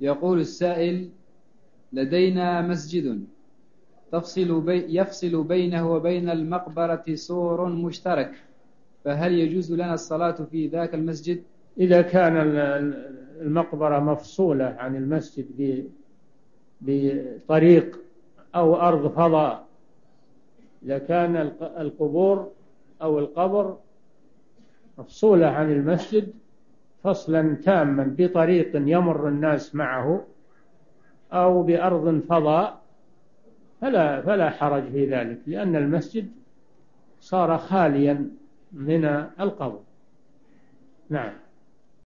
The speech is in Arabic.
يقول السائل: لدينا مسجد يفصل بينه وبين المقبرة سور مشترك، فهل يجوز لنا الصلاة في ذاك المسجد؟ إذا كان المقبرة مفصولة عن المسجد بطريق أو أرض فضاء، إذا كان القبور أو القبر مفصولة عن المسجد فصلا تاما بطريق يمر الناس معه أو بأرض فضاء فلا حرج في ذلك، لأن المسجد صار خاليا من القبر. نعم.